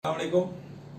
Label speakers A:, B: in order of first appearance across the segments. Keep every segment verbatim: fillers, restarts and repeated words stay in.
A: அலைக்கும்.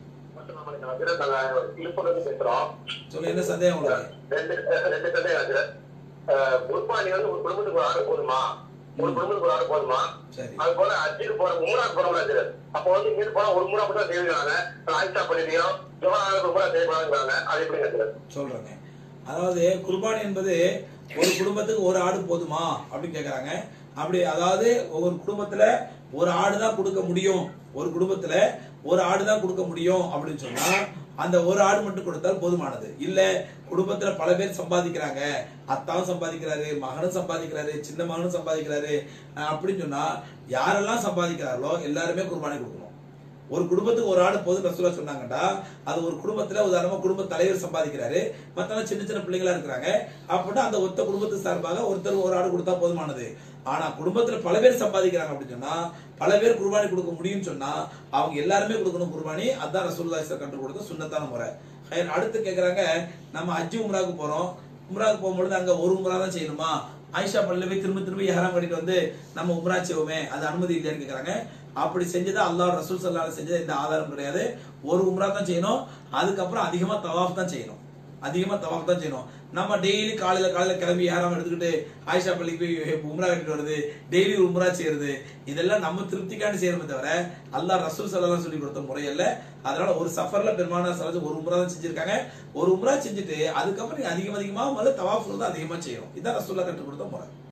A: சொல்லுங்க, என்ன சந்தேகம் உங்களுக்கு?
B: ரெண்டு ரெண்டு சந்தேகம். குர்பானி வந்து ஒரு குடும்பத்துக்கு ஒரு ஆடு போதுமா? ஒரு குடும்பத்துக்கு ஒரு ஆடு போதுமா? அது போல அஜிக்கு போற மூணாக்கு போறோம்ல, அப்போ வந்து இங்க போனா ஒரு மூணா மட்டும் செய்வாங்க. ஆயிஷா பண்ணிடுறோம், ஜோரானுக்கு கூட செய்வாங்க. அது எப்படி
A: சொல்றேங்க. அதாவது குர்பானி என்பது ஒரு குடும்பத்துக்கு ஒரு ஆடு போதுமா அப்படின்னு கேக்குறாங்க. அப்படி அதாவது ஒரு குடும்பத்துல ஒரு ஆடு தான் கொடுக்க முடியும், ஒரு குடும்பத்துல ஒரு ஆடு தான் கொடுக்க முடியும் அப்படின்னு சொன்னா அந்த ஒரு ஆடு மட்டும் கொடுத்தால் போதுமானது. இல்ல குடும்பத்துல பல பேர் சம்பாதிக்கிறாங்க, அத்தாவும் சம்பாதிக்கிறாரு, மகனும் சம்பாதிக்கிறாரு, சின்ன மகனும் சம்பாதிக்கிறாரு அப்படின்னு சொன்னா யாரெல்லாம் சம்பாதிக்கிறார்களோ எல்லாருமே குர்பானி கொடுக்கணும். ஒரு குடும்பத்துக்கு ஒரு ஆடு போது ரசூலா சொன்னாங்கடா, அது ஒரு குடும்பத்துல உதாரணமா குடும்ப தலைவர் சம்பாதிக்கிறாரு, மத்தவங்க சின்ன சின்ன பிள்ளைங்களா இருக்கிறாங்க அப்படின்னா அந்த ஒத்த குடும்பத்து சார்பாக ஒருத்தர் ஒரு ஆடு கொடுத்தா போதுமானது. ஆனா குடும்பத்துல பல பேர் சம்பாதிக்கிறாங்க அப்படின்னு சொன்னா பல பேர் குர்பானி கொடுக்க முடியும்னு சொன்னா அவங்க எல்லாருமே கொடுக்கணும் குர்பானி. அதான் ரசூலுல்லாஹி கற்றுக் கொடுத்த சுன்னத்தான முறை. அடுத்து கேக்குறாங்க, நம்ம ஹஜ் உம்ராவுக்கு போறோம், உம்ராவுக்கு போகும்பொழுது அங்க ஒரு உம்ரா தான் செய்யணுமா? ஆயிஷா பள்ளியில போய் திரும்ப திரும்ப ஹராம் கட்டிட்டு வந்து நம்ம உம்ரா செய்வோமே, அது அனுமதி இல்லையான்னு கேக்குறாங்க. அப்படி செஞ்சது அல்லாஹ் ரசூல் ஸல்லல்லாஹு அலைஹி வஸல்லம் செஞ்சது இந்த ஆதாரம் கிடையாது. ஒரு உம்ரா தான் செய்யணும், அதுக்கப்புறம் அதிகமா தவாஃப் தான் செய்யணும், அதிகமா தவாஃப் தான் செய்யணும். நம்ம டெய்லி காலையில காலையில கிளம்பி ஹராம் எடுத்துக்கிட்டு ஆயிஷா பள்ளிக்கு போய் உம்ரா கட்டிட்டு வருது, டெய்லி உம்ரா செய்யறது, இதெல்லாம் நம்ம திருப்திக்காண்டி செய்யறோமே தவிர அல்லாஹ் ரசூல் ஸல்லல்லாஹு அலைஹி சொல்லி கொடுத்த முறை அல்ல. அதனால ஒரு சஃபர்ல பெருமானார் ஸல்லல்லாஹு ஒரு உம்ரா தான் செஞ்சிருக்காங்க. ஒரு உம்ரா செஞ்சுட்டு அதுக்கப்புறம் நீங்க அதிகம் அதிகமா முதல்ல தவாஃப் தான் அதிகமா செய்யணும். இதான் ரசூலுல்லாஹ் கற்றுக் கொடுத்த முறை.